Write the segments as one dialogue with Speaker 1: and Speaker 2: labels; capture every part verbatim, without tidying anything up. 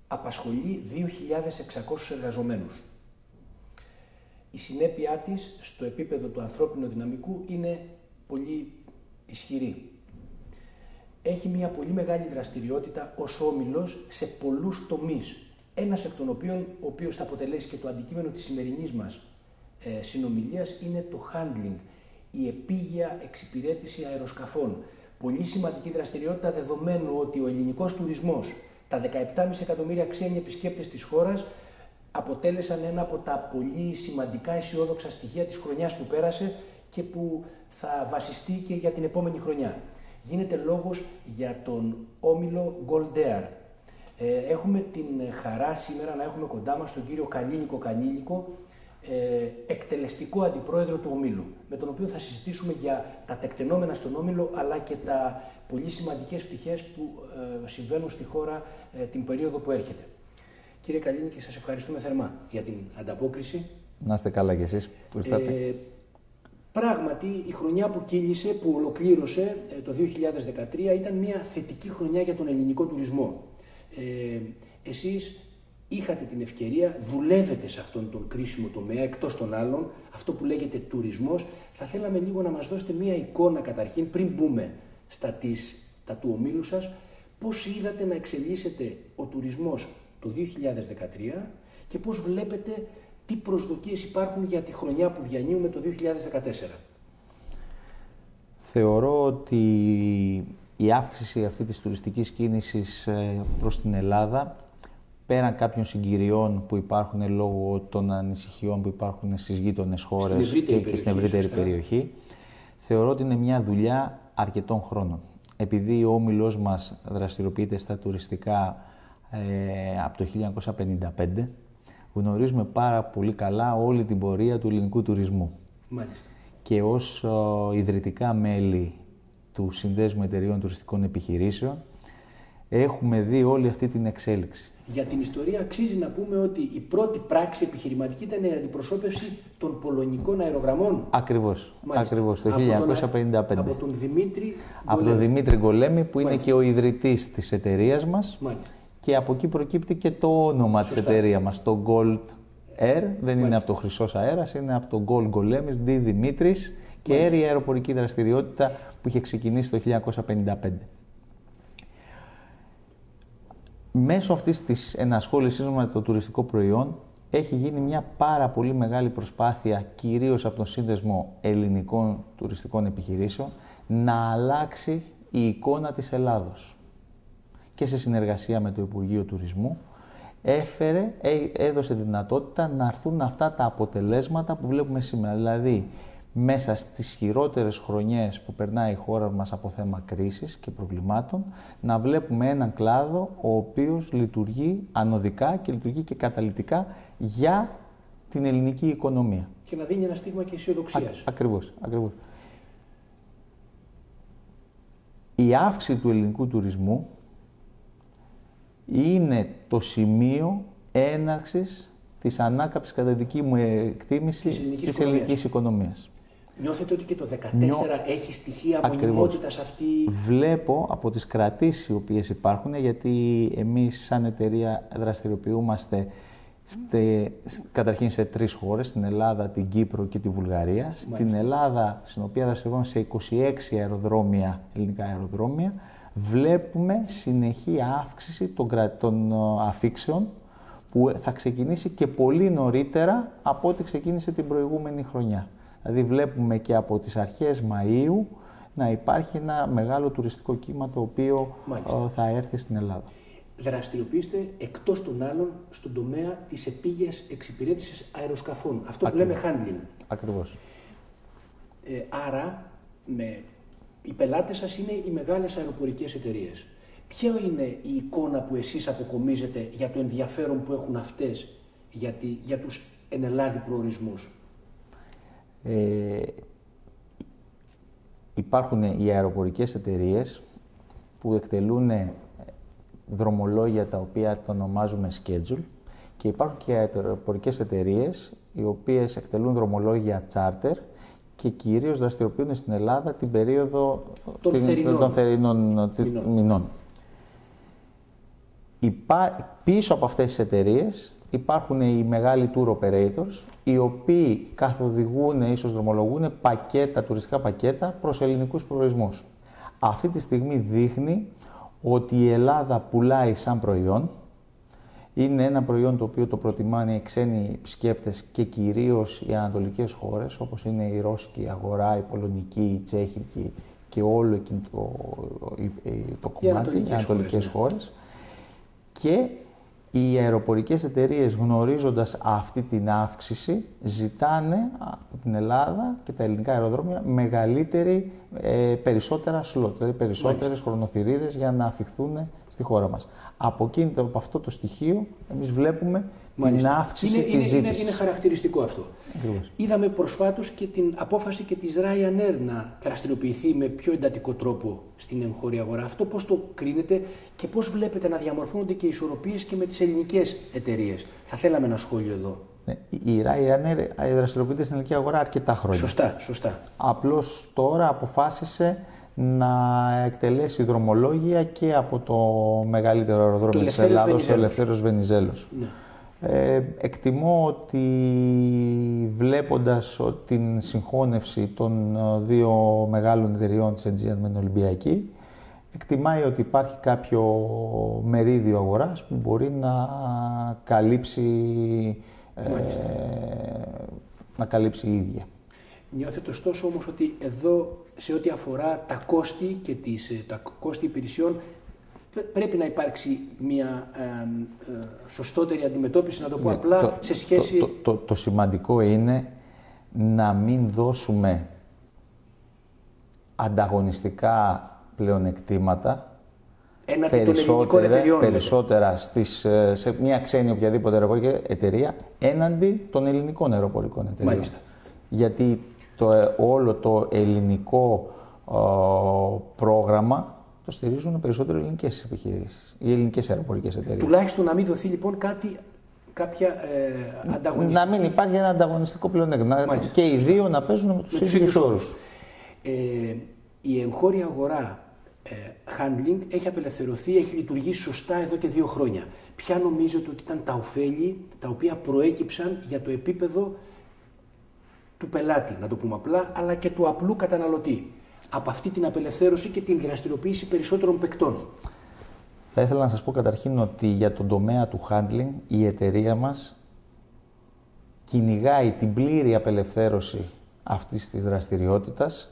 Speaker 1: απασχολεί δύο χιλιάδες εξακόσιους εργαζομένους. Η συνέπειά της στο επίπεδο του ανθρώπινου δυναμικού είναι πολύ ισχυρή. Έχει μια πολύ μεγάλη δραστηριότητα ως όμιλος σε πολλούς τομείς. Ένας εκ των οποίων, ο οποίος θα αποτελέσει και το αντικείμενο της σημερινής μας ε, συνομιλίας, είναι το handling, η επίγεια εξυπηρέτηση αεροσκαφών. Πολύ σημαντική δραστηριότητα, δεδομένου ότι ο ελληνικός τουρισμός, τα δεκαεπτά κόμμα πέντε εκατομμύρια ξένοι επισκέπτες της χώρας, αποτέλεσαν ένα από τα πολύ σημαντικά αισιόδοξα στοιχεία της χρονιάς που πέρασε και που θα βασιστεί και για την επόμενη χρονιά. Γίνεται λόγος για τον όμιλο Gold Air. Ε, έχουμε την χαρά σήμερα να έχουμε κοντά μας τον κύριο Καλίνικο Κανίλικο, ε, εκτελεστικό αντιπρόεδρο του ομίλου, με τον οποίο θα συζητήσουμε για τα τεκτενόμενα στον όμιλο, αλλά και τα πολύ σημαντικές πτυχές που ε, συμβαίνουν στη χώρα ε, την περίοδο που έρχεται. Κύριε Καλίνικη, σας ευχαριστούμε θερμά για την ανταπόκριση.
Speaker 2: Να είστε καλά κι εσείς που ήρθατε. Ε,
Speaker 1: πράγματι, η χρονιά που κύλησε, που ολοκλήρωσε ε, το δύο χιλιάδες δεκατρία, ήταν μια θετική χρονιά για τον ελληνικό τουρισμό. Ε, εσείς είχατε την ευκαιρία, δουλεύετε σε αυτόν τον κρίσιμο τομέα, εκτός των άλλων, αυτό που λέγεται τουρισμός. Θα θέλαμε λίγο να μας δώσετε μια εικόνα καταρχήν, πριν μπούμε στα της, τα του ομίλου σας, πώς είδατε να εξελίσσεται ο τουρισμός το δύο χιλιάδες δεκατρία και πώς βλέπετε τι προσδοκίες υπάρχουν για τη χρονιά που διανύουμε το δύο χιλιάδες δεκατέσσερα.
Speaker 2: Θεωρώ ότι η αύξηση αυτή της τουριστικής κίνησης προς την Ελλάδα, πέραν κάποιων συγκυριών που υπάρχουν λόγω των ανησυχιών που υπάρχουν στις γείτονες χώρες και, περιοχή, και στην ευρύτερη σωστά. περιοχή, θεωρώ ότι είναι μια δουλειά αρκετών χρόνων. Επειδή ο όμιλός μας δραστηριοποιείται στα τουριστικά ε, από το χίλια εννιακόσια πενήντα πέντε, γνωρίζουμε πάρα πολύ καλά όλη την πορεία του ελληνικού τουρισμού.
Speaker 1: Μάλιστα.
Speaker 2: Και ως ο, ιδρυτικά μέλη του Συνδέσμου Εταιρείων Τουριστικών Επιχειρήσεων, έχουμε δει όλη αυτή την εξέλιξη.
Speaker 1: Για την ιστορία αξίζει να πούμε ότι η πρώτη πράξη επιχειρηματική ήταν η αντιπροσώπευση των πολωνικών αερογραμμών.
Speaker 2: Ακριβώς, ακριβώς το χίλια εννιακόσια πενήντα πέντε.
Speaker 1: Από τον Δημήτρη
Speaker 2: Από τον Δημήτρη Γκολέμη, που Μάλιστα. είναι και ο ιδρυτής της εταιρείας μας.
Speaker 1: Μάλιστα.
Speaker 2: Και από εκεί προκύπτει και το όνομα Σωστά. της εταιρείας μας, το Gold Air. Δεν Μάλιστα. είναι από το Χρυσός Αέρας, είναι από τον Gold Γκολέμης, Δ. Δημήτρης και Air, η αεροπορική δραστηριότητα που είχε ξεκινήσει το χίλια εννιακόσια πενήντα πέντε. Μέσω αυτής της ενασχόλησής με το τουριστικό προϊόν έχει γίνει μια πάρα πολύ μεγάλη προσπάθεια, κυρίως από τον Σύνδεσμο Ελληνικών Τουριστικών Επιχειρήσεων, να αλλάξει η εικόνα της Ελλάδος. Και σε συνεργασία με το Υπουργείο Τουρισμού έφερε, έδωσε τη δυνατότητα να έρθουν αυτά τα αποτελέσματα που βλέπουμε σήμερα. Δηλαδή, μέσα στις χειρότερες χρονιές που περνάει η χώρα μας από θέμα κρίσης και προβλημάτων, να βλέπουμε έναν κλάδο ο οποίος λειτουργεί ανωδικά και λειτουργεί και καταλυτικά για την ελληνική οικονομία.
Speaker 1: Και να δίνει ένα στίγμα και αισιοδοξίας.
Speaker 2: Ακριβώς, ακριβώς. Η αύξηση του ελληνικού τουρισμού είναι το σημείο έναρξης της ανάκαμψης, κατά δική μου εκτίμηση, της ελληνικής, της ελληνικής οικονομίας.
Speaker 1: Νιώθετε ότι και το δύο χιλιάδες δεκατέσσερα Νιώ... έχει στοιχεία μονιμότητας αυτή?
Speaker 2: Βλέπω από τις κρατήσεις οι οποίες υπάρχουν, γιατί εμείς σαν εταιρεία δραστηριοποιούμαστε στε, καταρχήν σε τρεις χώρες, στην Ελλάδα, την Κύπρο και τη Βουλγαρία. Μάλιστα. Στην Ελλάδα, στην οποία δραστηριοποιούμαστε σε είκοσι έξι αεροδρόμια, ελληνικά αεροδρόμια, βλέπουμε συνεχή αύξηση των, των αφήξεων, που θα ξεκινήσει και πολύ νωρίτερα από ό,τι ξεκίνησε την προηγούμενη χρονιά. Δηλαδή βλέπουμε και από τις αρχές Μαΐου να υπάρχει ένα μεγάλο τουριστικό κύμα το οποίο Μάλιστα. θα έρθει στην Ελλάδα.
Speaker 1: Δραστηριοποιείστε εκτός των άλλων στον τομέα της επίγειας εξυπηρέτησης αεροσκαφών. Αυτό που λέμε handling.
Speaker 2: Ακριβώς.
Speaker 1: Ε, άρα, με, οι πελάτες σας είναι οι μεγάλες αεροπορικές εταιρείες. Ποια είναι η εικόνα που εσείς αποκομίζετε για το ενδιαφέρον που έχουν αυτές για, τη, για τους ενελάδη προορισμούς?
Speaker 2: Ε, υπάρχουν οι αεροπορικές εταιρείες που εκτελούν δρομολόγια τα οποία τα ονομάζουμε schedule, και υπάρχουν και αεροπορικές εταιρείες οι οποίες εκτελούν δρομολόγια charter και κυρίως δραστηριοποιούν στην Ελλάδα την περίοδο
Speaker 1: των,
Speaker 2: την,
Speaker 1: θερινών,
Speaker 2: των θερινών μηνών. μηνών. Υπά... Πίσω από αυτές τις εταιρείες υπάρχουν οι μεγάλοι tour operators, οι οποίοι καθοδηγούν, ίσως δρομολογούν πακέτα, τουριστικά πακέτα προς ελληνικούς προορισμούς. Αυτή τη στιγμή δείχνει ότι η Ελλάδα πουλάει σαν προϊόν. Είναι ένα προϊόν το οποίο το προτιμάνε οι ξένοι επισκέπτες και κυρίως οι ανατολικές χώρες, όπως είναι η ρώσικη αγορά, η πολωνική, η τσέχικη και όλο εκείνο το, το κομμάτι, οι ανατολικές, ανατολικές χώρες. χώρες. Και οι αεροπορικές εταιρείες, γνωρίζοντας αυτή την αύξηση, ζητάνε από την Ελλάδα και τα ελληνικά αεροδρόμια μεγαλύτερη, ε, περισσότερα σλότ, δηλαδή περισσότερες χρονοθυρίδες για να αφιχθούν στη χώρα μας. Από, εκείνη, από αυτό το στοιχείο, εμείς βλέπουμε Μάλιστα. την αύξηση
Speaker 1: είναι,
Speaker 2: της
Speaker 1: είναι,
Speaker 2: ζήτησης.
Speaker 1: Είναι, είναι χαρακτηριστικό αυτό.
Speaker 2: Ακριβώς.
Speaker 1: Είδαμε προσφάτως και την απόφαση και της Ryanair να δραστηριοποιηθεί με πιο εντατικό τρόπο στην εγχώρια αγορά. Αυτό πώς το κρίνετε και πώς βλέπετε να διαμορφώνονται και οι ισορροπίες και με τις ελληνικές εταιρείες. Θα θέλαμε ένα σχόλιο εδώ.
Speaker 2: Ναι, η Ryanair δραστηριοποιείται στην ελληνική αγορά αρκετά χρόνια.
Speaker 1: Σωστά, σωστά.
Speaker 2: Απλώς τώρα αποφάσισε να εκτελέσει δρομολόγια και από το μεγαλύτερο αεροδρόμιο της Ελλάδος, το Ελευθέριος Βενιζέλος. Ναι. Ε, εκτιμώ ότι βλέποντας την συγχώνευση των δύο μεγάλων εταιριών της Aegean με την Ολυμπιακή, εκτιμάει ότι υπάρχει κάποιο μερίδιο αγοράς που μπορεί να καλύψει, ε, να καλύψει η ίδια.
Speaker 1: Νιώθετε ωστόσο όμως ότι εδώ σε ό,τι αφορά τα κόστη και τις, τα κόστη υπηρεσιών πρέπει να υπάρξει μια ε, ε, σωστότερη αντιμετώπιση, να το πω ναι, απλά, το, σε σχέση...
Speaker 2: Το, το, το, το σημαντικό είναι να μην δώσουμε ανταγωνιστικά πλεονεκτήματα περισσότερα, περισσότερα στις, σε μια ξένη οποιαδήποτε αεροπορική εταιρεία έναντι των ελληνικών αεροπορικών εταιρείων.
Speaker 1: Μάλιστα.
Speaker 2: Γιατί το, όλο το ελληνικό ο, πρόγραμμα το στηρίζουν περισσότερο οι ελληνικές επιχειρήσεις, οι ελληνικές αεροπορικές εταιρείες.
Speaker 1: Τουλάχιστον να μην δοθεί λοιπόν κάτι, κάποια ε, ανταγωνιστική...
Speaker 2: Να μην υπάρχει ένα ανταγωνιστικό πλεονέκτημα και οι δύο να παίζουν με τους ίδιους όρους.
Speaker 1: Ε, η εγχώρια αγορά ε, handling έχει απελευθερωθεί, έχει λειτουργήσει σωστά εδώ και δύο χρόνια. Ποια νομίζετε ότι ήταν τα ωφέλη τα οποία προέκυψαν για το επίπεδο του πελάτη, να το πούμε απλά, αλλά και του απλού καταναλωτή, από αυτή την απελευθέρωση και την δραστηριοποίηση περισσότερων παικτών?
Speaker 2: Θα ήθελα να σας πω καταρχήν ότι για τον τομέα του handling η εταιρεία μας κυνηγάει την πλήρη απελευθέρωση αυτής της δραστηριότητας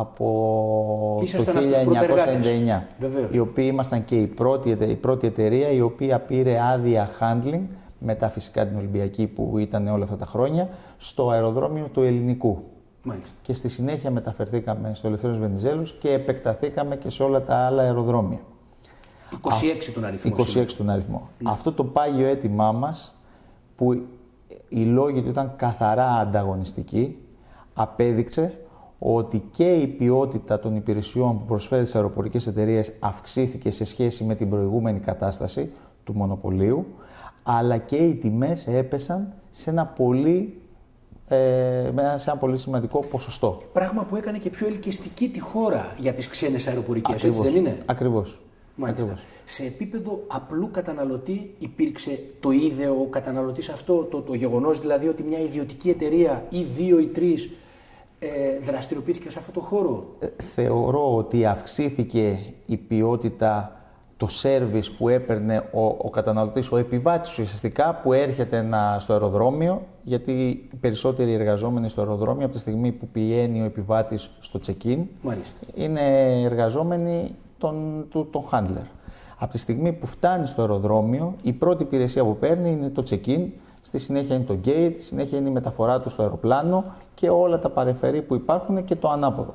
Speaker 2: από
Speaker 1: Ήσασταν
Speaker 2: το χίλια εννιακόσια ενενήντα εννιά.
Speaker 1: Βεβαίως.
Speaker 2: Οι οποίοι ήμασταν και η πρώτη, η πρώτη εταιρεία η οποία πήρε άδεια handling, μετά φυσικά την Ολυμπιακή που ήταν όλα αυτά τα χρόνια, στο αεροδρόμιο του Ελληνικού.
Speaker 1: Μάλιστα.
Speaker 2: Και στη συνέχεια μεταφερθήκαμε στο Ελευθέριος Βενιζέλος και επεκταθήκαμε και σε όλα τα άλλα αεροδρόμια.
Speaker 1: είκοσι έξι τον αριθμό.
Speaker 2: είκοσι έξι τον αριθμό. Ναι. Αυτό το πάγιο αίτημά μας, που οι λόγοι του ήταν καθαρά ανταγωνιστικοί, απέδειξε ότι και η ποιότητα των υπηρεσιών που προσφέρει στις αεροπορικές εταιρείες αυξήθηκε σε σχέση με την προηγούμενη κατάσταση του μονοπωλίου, αλλά και οι τιμές έπεσαν σε ένα πολύ, ε, σε ένα πολύ σημαντικό ποσοστό.
Speaker 1: Πράγμα που έκανε και πιο ελκυστική τη χώρα για τις ξένες αεροπορικές,
Speaker 2: Ακριβώς.
Speaker 1: Έτσι δεν είναι?
Speaker 2: Ακριβώς.
Speaker 1: Μάλιστα.
Speaker 2: Ακριβώς.
Speaker 1: Σε επίπεδο απλού καταναλωτή υπήρξε το είδε ο καταναλωτής αυτό, το, το γεγονός δηλαδή ότι μια ιδιωτική εταιρεία ή δύο ή τρεις ε, δραστηριοποιήθηκε σε αυτό το χώρο?
Speaker 2: Ε, θεωρώ ότι αυξήθηκε η ποιότητα, το σέρβις που έπαιρνε ο, ο καταναλωτής, ο επιβάτης ουσιαστικά που έρχεται να, στο αεροδρόμιο, γιατί οι περισσότεροι εργαζόμενοι στο αεροδρόμιο από τη στιγμή που πηγαίνει ο επιβάτης στο check-in,
Speaker 1: Μάλιστα.
Speaker 2: είναι εργαζόμενοι τον, του, τον handler. Από τη στιγμή που φτάνει στο αεροδρόμιο, η πρώτη υπηρεσία που παίρνει είναι το check-in, στη συνέχεια είναι το gate, στη συνέχεια είναι η μεταφορά του στο αεροπλάνο και όλα τα παρεφερή που υπάρχουν και το ανάποδο.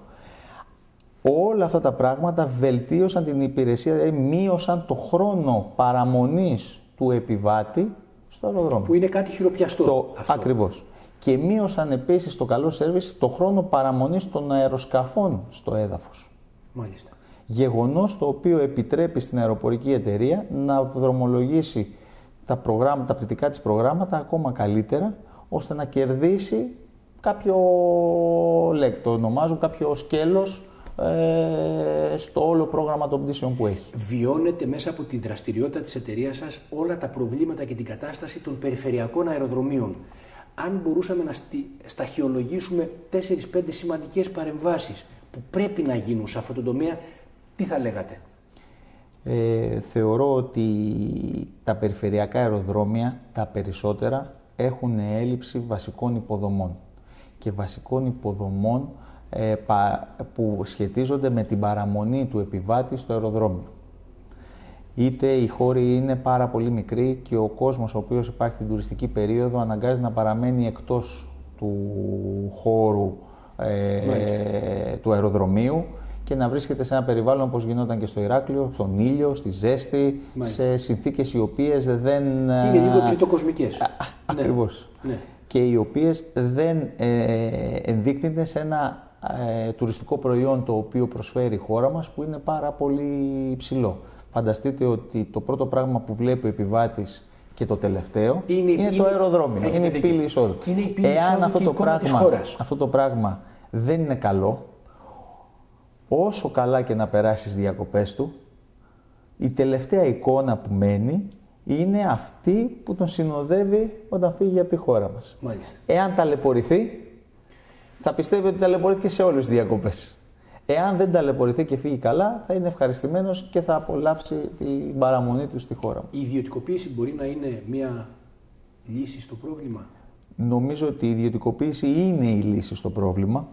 Speaker 2: Όλα αυτά τα πράγματα βελτίωσαν την υπηρεσία, δηλαδή μείωσαν το χρόνο παραμονής του επιβάτη στο αεροδρόμιο.
Speaker 1: Που είναι κάτι χειροπιαστό.
Speaker 2: Το,
Speaker 1: αυτό.
Speaker 2: Ακριβώς. Και μείωσαν επίσης το καλό σέρβις το χρόνο παραμονής των αεροσκαφών στο έδαφος.
Speaker 1: Μάλιστα.
Speaker 2: Γεγονός το οποίο επιτρέπει στην αεροπορική εταιρεία να δρομολογήσει τα, προγράμματα, τα πτυτικά της προγράμματα ακόμα καλύτερα, ώστε να κερδίσει κάποιο, λέγ, το ονομάζουν κάποιο σκέλος ε, στο όλο πρόγραμμα των πτήσεων που έχει.
Speaker 1: Βιώνετε μέσα από τη δραστηριότητα της εταιρείας σας όλα τα προβλήματα και την κατάσταση των περιφερειακών αεροδρομίων. Αν μπορούσαμε να στι... σταχυολογήσουμε τέσσερις πέντε σημαντικές παρεμβάσεις που πρέπει να γίνουν σε αυτό το τομέα, τι θα λέγατε?
Speaker 2: Ε, θεωρώ ότι τα περιφερειακά αεροδρόμια, τα περισσότερα, έχουν έλλειψη βασικών υποδομών και βασικών υποδομών ε, πα, που σχετίζονται με την παραμονή του επιβάτη στο αεροδρόμιο. Είτε οι χώροι είναι πάρα πολύ μικροί και ο κόσμος ο οποίος υπάρχει την τουριστική περίοδο αναγκάζει να παραμένει εκτός του χώρου ε, του αεροδρομίου και να βρίσκεται σε ένα περιβάλλον όπως γινόταν και στο Ηράκλειο, στον ήλιο, στη ζέστη, Μάλιστα. σε συνθήκες οι οποίες δεν...
Speaker 1: Είναι λίγο τριτοκοσμικές.
Speaker 2: Α, ακριβώς. Ναι. Και οι οποίες δεν ε, ενδείκνυται σε ένα ε, τουριστικό προϊόν το οποίο προσφέρει η χώρα μας που είναι πάρα πολύ υψηλό. Φανταστείτε ότι το πρώτο πράγμα που βλέπει ο επιβάτης και το τελευταίο είναι, είναι, είναι το αεροδρόμιο, είναι, είναι η πύλη εισόδου. Εάν αυτό το, πράγμα, αυτό το πράγμα δεν είναι καλό, όσο καλά και να περάσει τις διακοπές του, η τελευταία εικόνα που μένει είναι αυτή που τον συνοδεύει όταν φύγει από τη χώρα μας.
Speaker 1: Μάλιστα. Εάν
Speaker 2: ταλαιπωρηθεί, θα πιστεύει ότι ταλαιπωρήθηκε σε όλες τις διακοπές. Εάν δεν ταλαιπωρηθεί και φύγει καλά, θα είναι ευχαριστημένος και θα απολαύσει την παραμονή του στη χώρα μας.
Speaker 1: Η ιδιωτικοποίηση μπορεί να είναι μια λύση στο πρόβλημα?
Speaker 2: Νομίζω ότι η ιδιωτικοποίηση είναι η λύση στο πρόβλημα.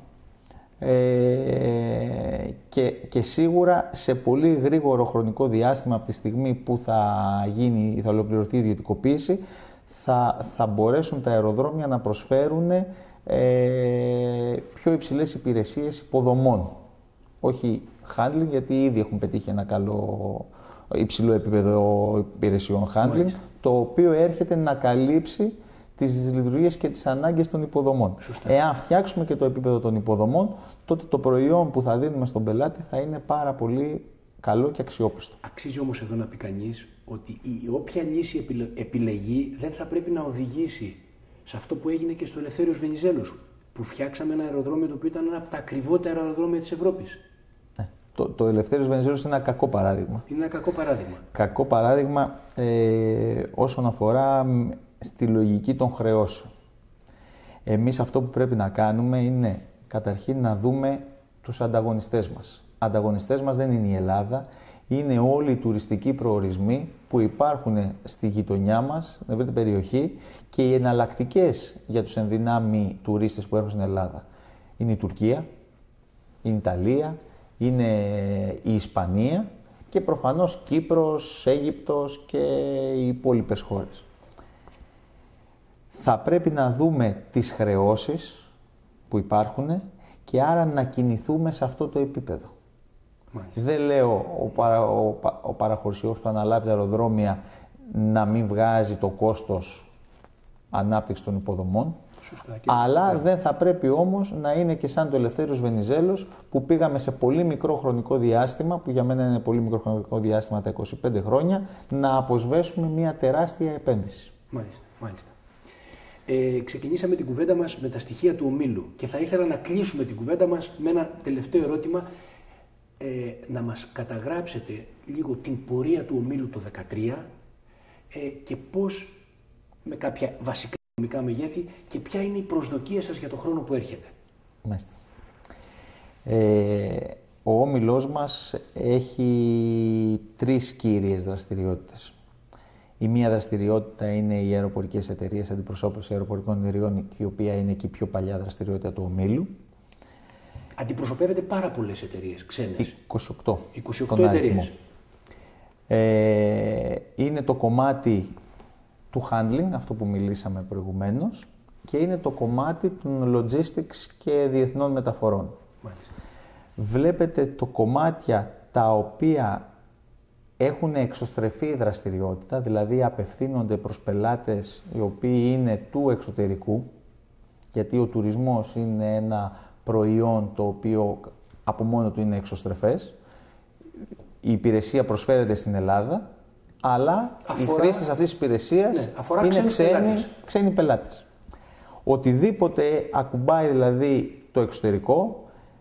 Speaker 2: Ε, και, και σίγουρα σε πολύ γρήγορο χρονικό διάστημα από τη στιγμή που θα, γίνει, θα ολοκληρωθεί η ιδιωτικοποίηση θα, θα μπορέσουν τα αεροδρόμια να προσφέρουν ε, πιο υψηλές υπηρεσίες υποδομών. Όχι handling, γιατί ήδη έχουν πετύχει ένα καλό υψηλό επίπεδο υπηρεσιών handling, Μάλιστα. το οποίο έρχεται να καλύψει τις λειτουργίες και τις ανάγκες των υποδομών. Σωστά. Εάν φτιάξουμε και το επίπεδο των υποδομών, τότε το προϊόν που θα δίνουμε στον πελάτη θα είναι πάρα πολύ καλό και αξιόπιστο.
Speaker 1: Αξίζει όμως εδώ να πει κανείς ότι η όποια λύση επιλεγεί δεν θα πρέπει να οδηγήσει σε αυτό που έγινε και στο Ελευθέριος Βενιζέλος, που φτιάξαμε ένα αεροδρόμιο το οποίο ήταν ένα από τα ακριβότερα αεροδρόμια της Ευρώπης.
Speaker 2: Ναι. Το, το Ελευθέριος Βενιζέλος είναι ένα κακό παράδειγμα.
Speaker 1: Είναι ένα κακό παράδειγμα.
Speaker 2: Κακό παράδειγμα ε, όσον αφορά στη λογική των χρεώσεων. Εμείς αυτό που πρέπει να κάνουμε είναι καταρχήν να δούμε τους ανταγωνιστές μας. Ανταγωνιστές μας δεν είναι η Ελλάδα, είναι όλοι οι τουριστικοί προορισμοί που υπάρχουν στη γειτονιά μας, στην ευρύτερη περιοχή και οι εναλλακτικές για τους ενδυνάμει τουρίστες που έρχονται στην Ελλάδα. Είναι η Τουρκία, είναι η Ιταλία, είναι η Ισπανία και προφανώς Κύπρος, Αίγυπτος και οι υπόλοιπες χώρες. Θα πρέπει να δούμε τις χρεώσεις που υπάρχουν και άρα να κινηθούμε σε αυτό το επίπεδο. Μάλιστα. Δεν λέω ο, παρα, ο, ο παραχωρησιός που αναλάβει τα αεροδρόμια να μην βγάζει το κόστος ανάπτυξης των υποδομών, Σωστά, αλλά δεν θα πρέπει όμως να είναι και σαν το Ελευθέριος Βενιζέλος που πήγαμε σε πολύ μικρό χρονικό διάστημα, που για μένα είναι πολύ μικρό χρονικό διάστημα, τα είκοσι πέντε χρόνια, να αποσβέσουμε μια τεράστια επένδυση.
Speaker 1: Μάλιστα, μάλιστα. Ε, ξεκινήσαμε την κουβέντα μας με τα στοιχεία του ομίλου και θα ήθελα να κλείσουμε την κουβέντα μας με ένα τελευταίο ερώτημα, ε, να μας καταγράψετε λίγο την πορεία του ομίλου το δύο χιλιάδες δεκατρία ε, και πώς, με κάποια βασικά οικονομικά μεγέθη, και ποια είναι η προσδοκία σας για το χρόνο που έρχεται.
Speaker 2: Μάλιστα. Ε, ο όμιλός μας έχει τρεις κύριες δραστηριότητες. Η μία δραστηριότητα είναι οι αεροπορικές εταιρείες, αντιπροσώπευση αεροπορικών εταιρεών, η οποία είναι και η πιο παλιά δραστηριότητα του ομίλου.
Speaker 1: Αντιπροσωπεύετε πάρα πολλές εταιρείες ξένες.
Speaker 2: είκοσι οκτώ.
Speaker 1: είκοσι οκτώ εταιρείες.
Speaker 2: Ε, είναι το κομμάτι του handling, αυτό που μιλήσαμε προηγουμένως, και είναι το κομμάτι των logistics και διεθνών μεταφορών.
Speaker 1: Μάλιστα.
Speaker 2: Βλέπετε το κομμάτια τα οποία έχουν εξωστρεφή δραστηριότητα, δηλαδή απευθύνονται προς πελάτες οι οποίοι είναι του εξωτερικού, γιατί ο τουρισμός είναι ένα προϊόν το οποίο από μόνο του είναι εξωστρεφές. Η υπηρεσία προσφέρεται στην Ελλάδα, αλλά αφορά... οι χρήστες αυτής της υπηρεσίας ναι, είναι ξένοι πελάτες. ξένοι πελάτες. Οτιδήποτε ακουμπάει δηλαδή το εξωτερικό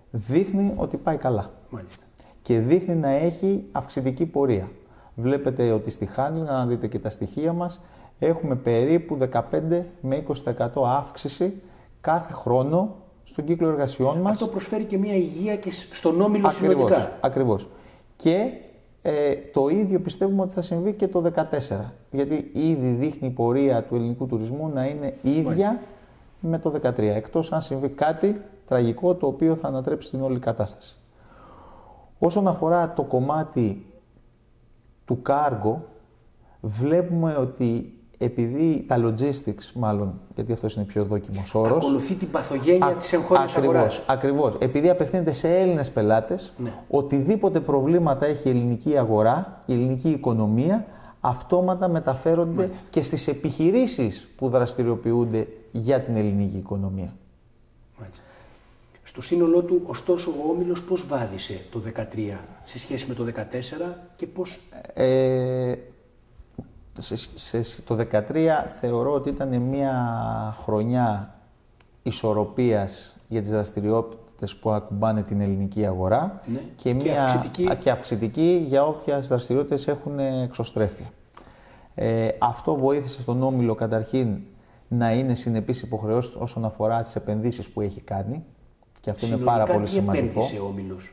Speaker 2: δείχνει ότι πάει καλά.
Speaker 1: Μάλιστα.
Speaker 2: Και δείχνει να έχει αυξητική πορεία. Βλέπετε ότι στη handling, αν δείτε και τα στοιχεία μας, έχουμε περίπου δεκαπέντε με είκοσι τοις εκατό αύξηση κάθε χρόνο στον κύκλο εργασιών μας.
Speaker 1: Αυτό προσφέρει και μια υγεία και στον όμιλο συνολικά.
Speaker 2: Ακριβώς. Και ε, το ίδιο πιστεύουμε ότι θα συμβεί και το δύο χιλιάδες δεκατέσσερα. Γιατί ήδη δείχνει η πορεία του ελληνικού τουρισμού να είναι ίδια Μάλιστα. με το δύο χιλιάδες δεκατρία. Εκτός αν συμβεί κάτι τραγικό το οποίο θα ανατρέψει την όλη κατάσταση. Όσον αφορά το κομμάτι του κάργο, βλέπουμε ότι επειδή τα logistics, μάλλον, γιατί αυτός είναι πιο δόκιμος όρος,
Speaker 1: ακολουθεί την παθογένεια Α, της εγχώριας αγοράς.
Speaker 2: Ακριβώς. Επειδή απευθύνεται σε Έλληνες πελάτες, ναι. οτιδήποτε προβλήματα έχει η ελληνική αγορά, η ελληνική οικονομία, αυτόματα μεταφέρονται Μάλιστα. και στις επιχειρήσεις που δραστηριοποιούνται για την ελληνική οικονομία.
Speaker 1: Μάλιστα. Στο σύνολό του, ωστόσο, ο Όμιλος πώς βάδισε το δύο χιλιάδες δεκατρία σε σχέση με το δύο χιλιάδες δεκατέσσερα και πώς...
Speaker 2: Ε, σε, σε, σε, το δύο χιλιάδες δεκατρία θεωρώ ότι ήταν μια χρονιά ισορροπίας για τις δραστηριότητες που ακουμπάνε την ελληνική αγορά
Speaker 1: ναι.
Speaker 2: και,
Speaker 1: και,
Speaker 2: μια,
Speaker 1: αυξητική...
Speaker 2: και αυξητική για όποιες δραστηριότητες έχουν εξωστρέφεια. Ε, αυτό βοήθησε στον Όμιλο καταρχήν να είναι συνεπής υποχρεώσεις όσον αφορά τις επενδύσεις που έχει κάνει. Και αυτό
Speaker 1: συνολικά,
Speaker 2: είναι πάρα πολύ
Speaker 1: τι
Speaker 2: σημαντικό.
Speaker 1: Επένδυσε ο Όμιλος?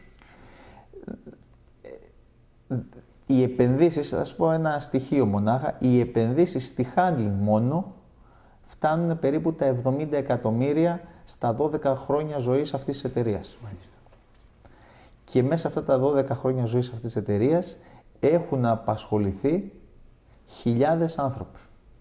Speaker 2: Οι επενδύσεις, θα σας πω ένα στοιχείο μονάχα, οι επενδύσεις στη handling μόνο φτάνουν περίπου τα εβδομήντα εκατομμύρια στα δώδεκα χρόνια ζωής αυτής της εταιρείας.
Speaker 1: Μάλιστα.
Speaker 2: Και μέσα αυτά τα δώδεκα χρόνια ζωής αυτής της εταιρείας έχουν απασχοληθεί χιλιάδες άνθρωποι.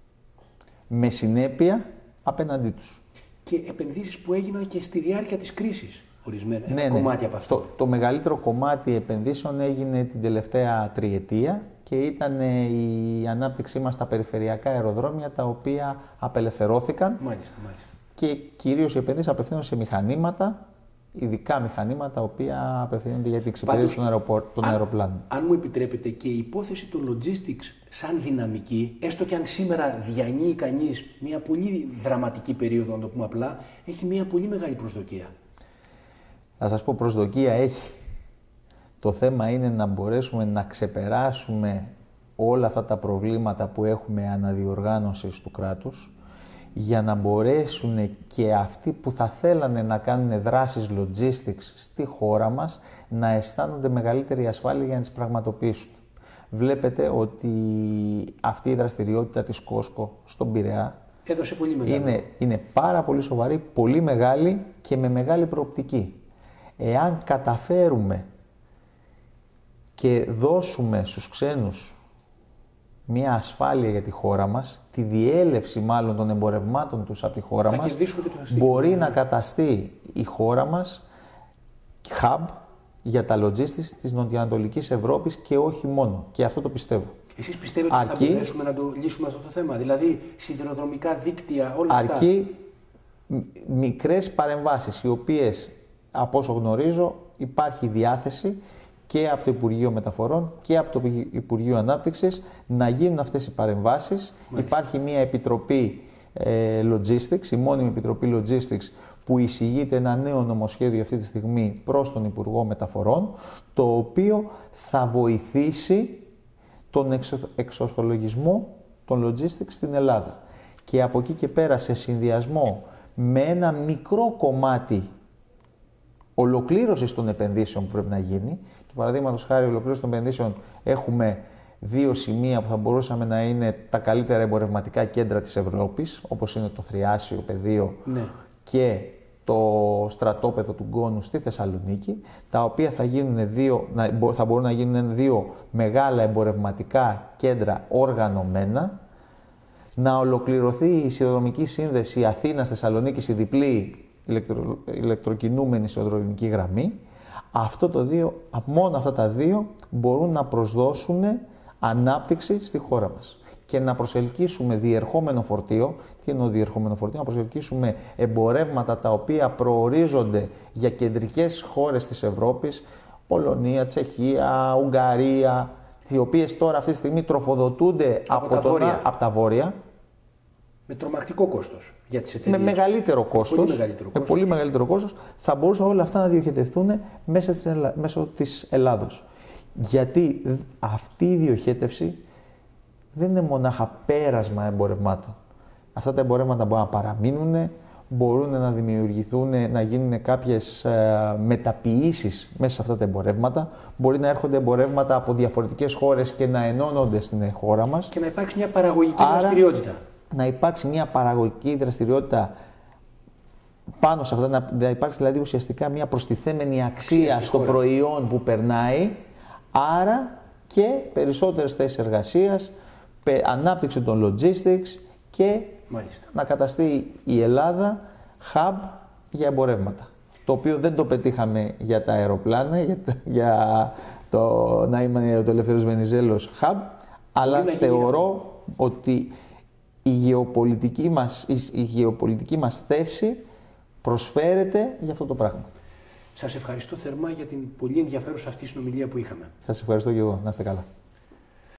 Speaker 2: Με συνέπεια απέναντί τους.
Speaker 1: Και επενδύσεις που έγιναν και στη διάρκεια της κρίσης, ορισμένα
Speaker 2: ναι,
Speaker 1: κομμάτια
Speaker 2: ναι.
Speaker 1: από αυτό.
Speaker 2: Το, το μεγαλύτερο κομμάτι επενδύσεων έγινε την τελευταία τριετία και ήταν η ανάπτυξή μας στα περιφερειακά αεροδρόμια, τα οποία απελευθερώθηκαν.
Speaker 1: Μάλιστα, μάλιστα.
Speaker 2: Και κυρίως οι επενδύσεις απευθύνονται σε μηχανήματα, ειδικά μηχανήματα, τα οποία απευθύνονται για την εξυπηρέτηση των, των αεροπλάνων.
Speaker 1: Αν μου επιτρέπετε, και η υπόθεση των logistics σαν δυναμική, έστω και αν σήμερα διανύει κανείς μια πολύ δραματική περίοδο, να το πούμε απλά, έχει μια πολύ μεγάλη προσδοκία.
Speaker 2: Θα σας πω, προσδοκία έχει. Το θέμα είναι να μπορέσουμε να ξεπεράσουμε όλα αυτά τα προβλήματα που έχουμε αναδιοργάνωσης του κράτους, για να μπορέσουν και αυτοί που θα θέλανε να κάνουν δράσεις logistics στη χώρα μας να αισθάνονται μεγαλύτερη ασφάλεια για να τις πραγματοποιήσουν. Βλέπετε ότι αυτή η δραστηριότητα της Κόσκο στον Πειραιά
Speaker 1: έδωσε πολύ μεγάλη.
Speaker 2: Είναι, είναι πάρα πολύ σοβαρή, πολύ μεγάλη και με μεγάλη προοπτική. Εάν καταφέρουμε και δώσουμε στους ξένους μια ασφάλεια για τη χώρα μας, τη διέλευση μάλλον των εμπορευμάτων τους από τη χώρα
Speaker 1: θα
Speaker 2: μας,
Speaker 1: το
Speaker 2: μπορεί να καταστεί η χώρα μας hub για τα logistics της νοτιοανατολικής Ευρώπης και όχι μόνο. Και αυτό το πιστεύω.
Speaker 1: Εσείς πιστεύετε ότι θα μπορέσουμε να το λύσουμε αυτό το θέμα, δηλαδή σιδηροδρομικά δίκτυα, όλα αυτά?
Speaker 2: Αρκεί μικρές παρεμβάσεις, οι οποίες, από όσο γνωρίζω, υπάρχει διάθεση και από το Υπουργείο Μεταφορών και από το Υπουργείο Ανάπτυξης να γίνουν αυτές οι παρεμβάσεις. Μάλιστα. Υπάρχει μια επιτροπή ε, Logistics, η μόνιμη επιτροπή Logistics, που εισηγείται ένα νέο νομοσχέδιο αυτή τη στιγμή προς τον Υπουργό Μεταφορών, το οποίο θα βοηθήσει τον εξο, εξορθολογισμό των Logistics στην Ελλάδα. Και από εκεί και πέρα, σε συνδυασμό με ένα μικρό κομμάτι ολοκλήρωσης των επενδύσεων που πρέπει να γίνει, και παραδείγματος χάρη ολοκλήρωση των επενδύσεων έχουμε δύο σημεία που θα μπορούσαμε να είναι τα καλύτερα εμπορευματικά κέντρα της Ευρώπης, όπως είναι το Θριάσιο Πεδίο, ναι, και το στρατόπεδο του Γκόνου στη Θεσσαλονίκη, τα οποία θα, γίνουν δύο, θα μπορούν να γίνουν δύο μεγάλα εμπορευματικά κέντρα οργανωμένα, να ολοκληρωθεί η σιδηροδρομική σύνδεση Αθήνας-Θεσσαλονίκης, η διπλή ηλεκτρο, ηλεκτροκινούμενη σιδηροδρομική γραμμή. Αυτό το δύο, μόνο αυτά τα δύο μπορούν να προσδώσουν ανάπτυξη στη χώρα μας και να προσελκύσουμε διερχόμενο φορτίο. Τι εννοώ διερχόμενο φορτίο? Να προσελκύσουμε εμπορεύματα τα οποία προορίζονται για κεντρικές χώρες της Ευρώπης, Πολωνία, Τσεχία, Ουγγαρία, οι οποίες τώρα αυτή τη στιγμή τροφοδοτούνται από, από, τα,
Speaker 1: τον,
Speaker 2: από τα βόρεια,
Speaker 1: Με τρομακτικό κόστος για τις εταιρείες.
Speaker 2: Με μεγαλύτερο κόστος.
Speaker 1: Πολύ μεγαλύτερο κόστος.
Speaker 2: Με πολύ μεγαλύτερο κόστος, θα μπορούσαν όλα αυτά να διοχετευτούν μέσα της Ελλά... μέσω της Ελλάδος. Γιατί αυτή η διοχέτευση δεν είναι μονάχα πέρασμα εμπορευμάτων. Αυτά τα εμπορεύματα μπορούν να παραμείνουν, μπορούν να δημιουργηθούν, να γίνουν κάποιες ε, μεταποιήσεις μέσα σε αυτά τα εμπορεύματα. Μπορεί να έρχονται εμπορεύματα από διαφορετικές χώρες και να ενώνονται στην χώρα μας.
Speaker 1: Και να υπάρξει μια παραγωγική
Speaker 2: Άρα,
Speaker 1: δραστηριότητα.
Speaker 2: Να υπάρξει μια παραγωγική δραστηριότητα πάνω σε αυτά, να, να υπάρξει δηλαδή ουσιαστικά μια προστιθέμενη αξία στο χώρα. Προϊόν που περνάει, άρα και περισσότερες θέσεις εργασίας, ανάπτυξη των logistics και
Speaker 1: Μάλιστα.
Speaker 2: να καταστεί η Ελλάδα hub για εμπορεύματα. Το οποίο δεν το πετύχαμε για τα αεροπλάνα, για, για το να είμαι ο Ελευθέριος Βενιζέλος hub, αλλά θεωρώ ότι η γεωπολιτική μας, η, η γεωπολιτική μας θέση προσφέρεται για αυτό το πράγμα.
Speaker 1: Σας ευχαριστώ θερμά για την πολύ ενδιαφέρουσα αυτή συνομιλία που είχαμε.
Speaker 2: Σας ευχαριστώ και εγώ. Να είστε καλά.